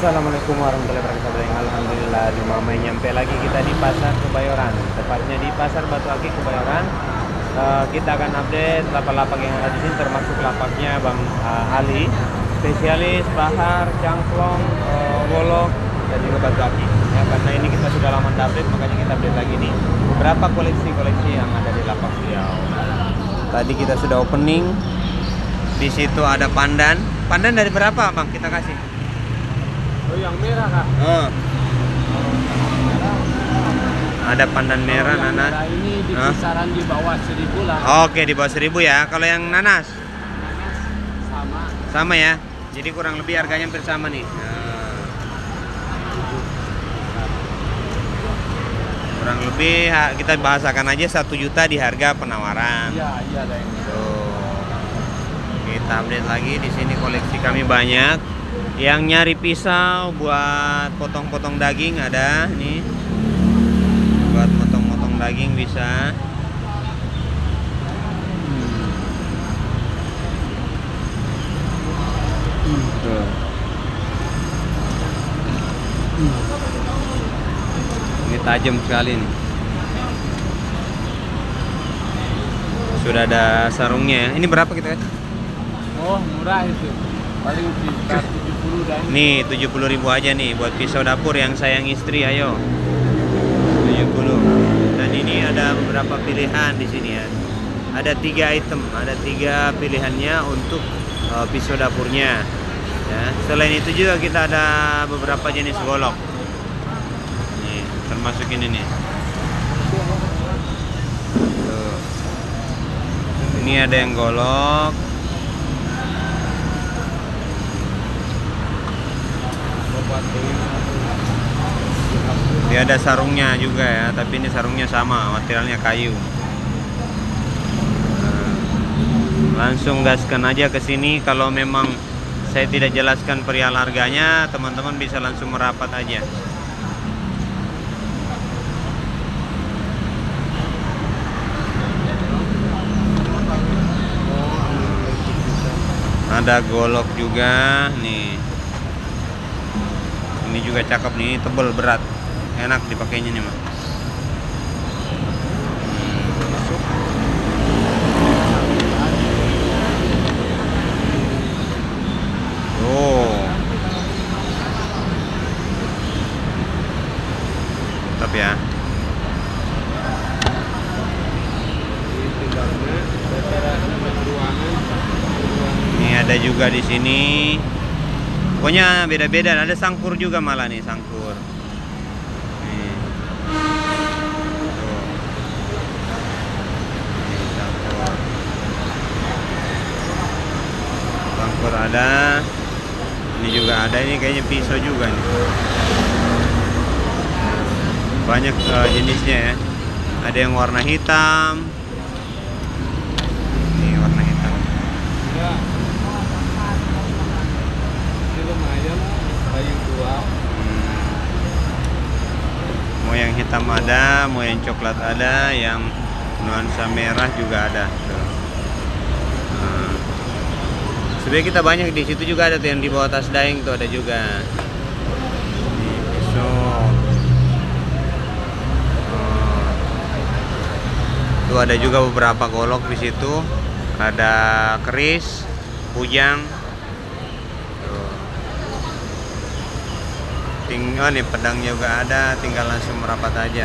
Assalamualaikum warahmatullahi wabarakatuh. Alhamdulillah, di Mamai nyampe lagi kita di Pasar Kebayoran, tepatnya di Pasar Batu Aki Kebayoran. Kita akan update lapak-lapak yang ada di sini, termasuk lapaknya Bang Ali, spesialis bahar, cangklong, wolok, dan juga batu aki. Ya, karena ini kita sudah lama update, makanya kita update lagi nih beberapa koleksi-koleksi yang ada di lapak beliau. Tadi kita sudah opening. Di situ ada pandan. Pandan dari berapa, Bang? Kita kasih. Oh, yang merah, Kak. Ada pandan merah, yang nanas. merah ini di kisaran di bawah 1.000 lah. Oke, di bawah 1.000 ya. Kalau yang nanas? Nanas sama. Sama ya. Jadi kurang lebih harganya hampir sama nih. Kurang lebih kita bahasakan aja 1 juta di harga penawaran. Iya, ada yang Tuh. Kita update lagi di sini, koleksi kami banyak. Yang nyari pisau buat potong-potong daging ada nih. Buat potong-potong daging bisa. Tuh. Ini tajam sekali nih. Sudah ada sarungnya. Ini berapa kita? Oh, murah itu. Paling sekitar 70 dan Nih 70.000 aja nih buat pisau dapur yang sayang istri, ayo. 70. Dan ini ada beberapa pilihan di sini ya. Ada 3 item, ada 3 pilihannya untuk pisau dapurnya. Ya. Selain itu juga kita ada beberapa jenis golok. Nih, termasuk ini nih. Tuh. Ini ada yang golok. Dia ada sarungnya juga ya, tapi ini sarungnya sama, materialnya kayu. Langsung gaskan aja ke sini. Kalau memang saya tidak jelaskan perihal harganya, teman-teman bisa langsung merapat aja. Ada golok juga nih. Ini juga cakep nih, tebel, berat, enak dipakainya nih, Mas. Oh, mantap ya. Ini ada juga di sini. Pokoknya beda-beda, ada sangkur juga malah nih, sangkur. Nih. Tuh. Nih, sangkur. Sangkur ada. Ini juga ada, ini kayaknya pisau juga nih. Banyak jenisnya ya. Ada yang warna hitam. Ini warna hitam. ya. Ini lumayan kayu tua. Mau yang hitam ada, mau yang coklat ada, yang nuansa merah juga ada. Tuh. Sebenarnya kita banyak di situ juga ada tuh yang di bawah tas daeng tuh ada juga. Ini pisau. Tuh ada juga beberapa golok di situ. Ada keris, kujang. Tinggal nih pedangnya juga ada, tinggal langsung merapat aja.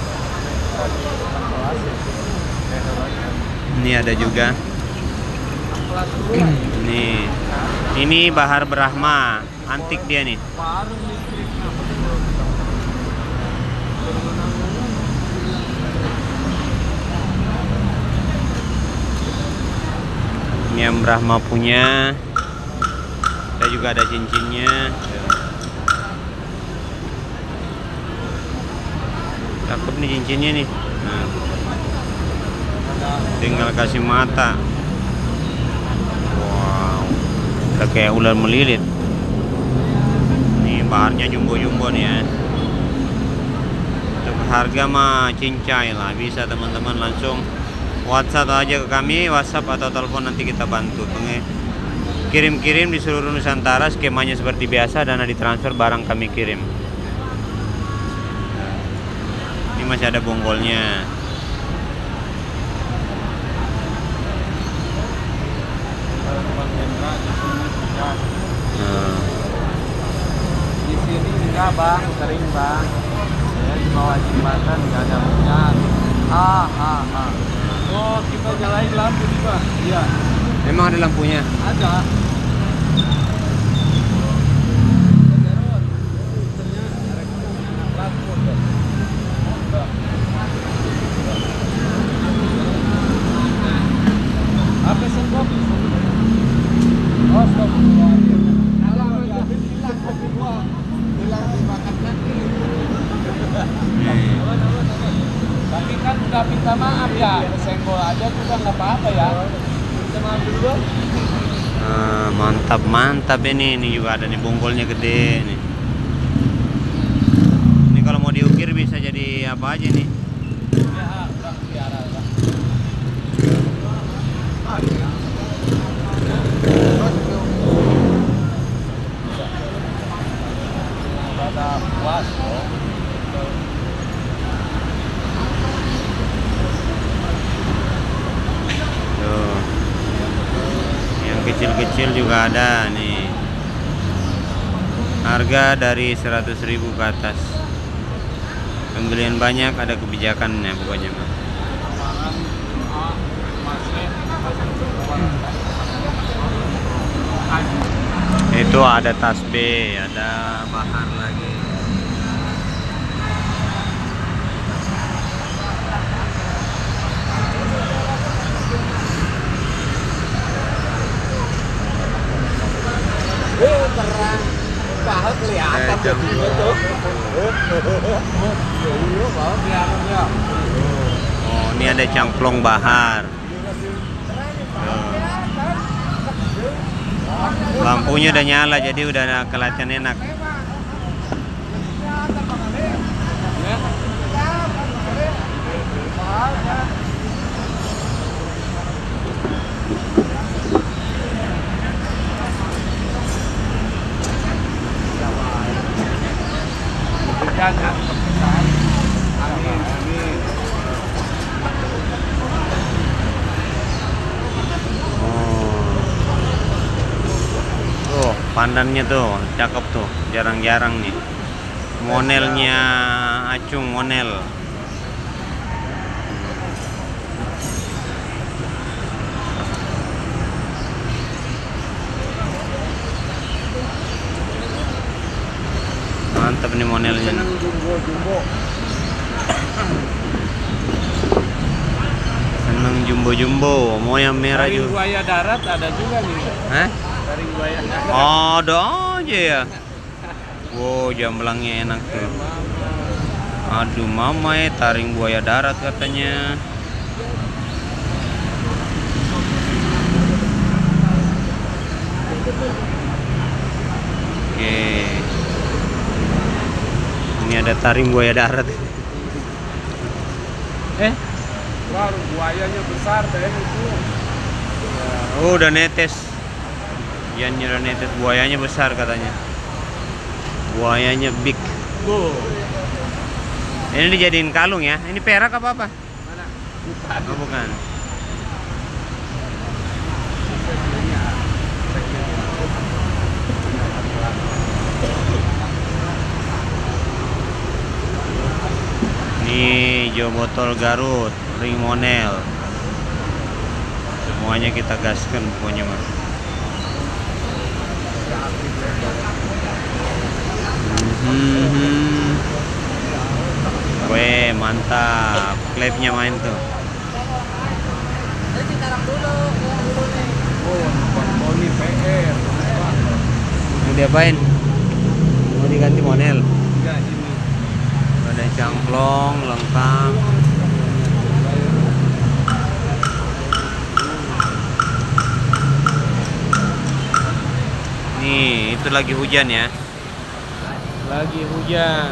Ini ada juga. Nih, ini bahar Brahma, antik dia nih. Ini yang Brahma punya. Kita juga ada cincinnya. Cakep nih cincinnya nih. Nah. Tinggal kasih mata. Wow, udah kayak ular melilit. Nih baharnya jumbo-jumbo nih ya. Untuk harga mah cincai lah, bisa teman-teman langsung WhatsApp aja ke kami, WhatsApp atau telepon, nanti kita bantu. Kirim-kirim di seluruh Nusantara, skemanya seperti biasa, dana ditransfer, barang kami kirim. Ini masih ada bonggolnya. Di sini enggak bang, sering bang. Ya di bawah jembatan nggak ada minyak. Oh kita nyalain lampu nih bang. Iya. Memang ada lampunya? Ada. Apa sih kopi? Oh stop. Tapi kan udah minta maaf ya, senggol aja juga nggak apa-apa ya. Minta maaf dulu. Mantap ini juga ada nih bonggolnya gede nih. Ini kalau mau diukir bisa jadi apa aja nih. Ya, udah biara lah. Ada puas loh. Tuh. Yang kecil-kecil juga ada nih. Harga dari 100.000 ke atas. Pembelian banyak, ada kebijakannya pokoknya. Itu ada tasbih, ada bahar lagi. Terang. Bahal kelihatan jadinya tuh. Oh, ini ada cangklong bahar. Lampunya udah nyala, jadi udah kelihatan enak. Oh, pandannya tuh cakep tuh, jarang-jarang nih. Monelnya Acung monel. Mantap nih monelnya. Seneng jumbo-jumbo. Mau yang merah Taring juga. buaya darat ada juga nih. Hah? Taring buaya darat. Ada aja ya. Wow, jamblangnya enak tuh. Aduh mama taring buaya darat katanya. Oke. Ini ada taring buaya darat. Wah, buayanya besar deh itu. Oh, udah netes. Iannya udah netes, buayanya besar katanya. Buayanya big. Ini dijadiin kalung ya. Ini perak apa? Mana? Oh, bukan. Ini jo botol Garut, ring monel. Semuanya kita gaskan pokoknya mah. Weh, mantap. Klepnya main tuh. Boni PR. Mau diapain? Mau diganti monel. Enggak ini. Ada cangklong, lengkap. Nih, itu lagi hujan ya. Lagi hujan.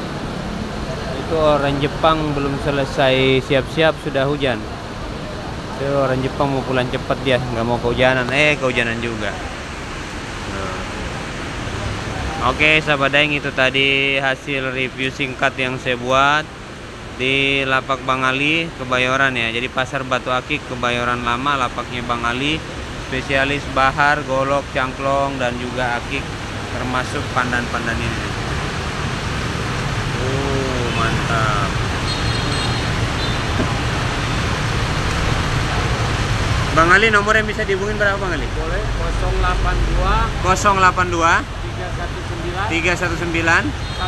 Itu orang Jepang belum selesai siap-siap sudah hujan. Itu orang Jepang mau pulang cepat dia, nggak mau kehujanan. Kehujanan juga. Nah. Oke, sahabat daeng, itu tadi hasil review singkat yang saya buat di lapak Bang Ali Kebayoran ya. Jadi pasar Batu Akik Kebayoran Lama, lapaknya Bang Ali, spesialis bahar, golok, cangklong dan juga akik, termasuk pandan-pandan ini. Mantap. Bang Ali, nomor yang bisa dihubungin berapa Bang Ali? Boleh 082 082 319 319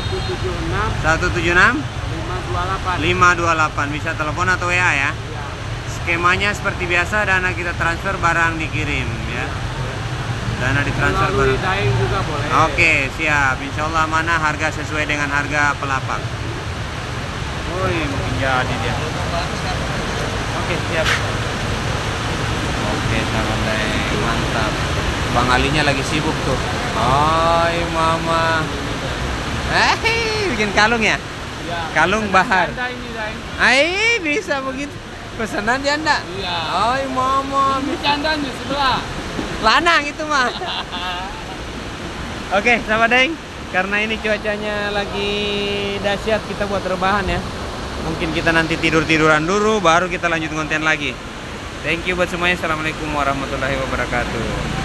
176 176 528. 528. Bisa telepon atau WA ya. Iya. Skemanya seperti biasa, dana kita transfer, barang dikirim ya. Dana ditransfer Melalui barang. daeng juga boleh. Oke, siap. Insya Allah mana harga sesuai dengan harga pelapak. Woi, mungkin jadi dia. Oke, siap. Oke, sahabat daeng, mantap. Bang Alinya lagi sibuk tuh. Oi, mama. Bikin kalung ya? Iya. Kalung bahar. Janda ini daeng. Bisa begitu. Pesanan janda. Iya. Oi, mama. Ini janda di sebelah. Lanang itu mah. Oke, sahabat daeng, karena ini cuacanya lagi dahsyat, kita buat rebahan ya. Mungkin kita nanti tidur-tiduran dulu, baru kita lanjut konten lagi. Thank you buat semuanya. Assalamualaikum warahmatullahi wabarakatuh.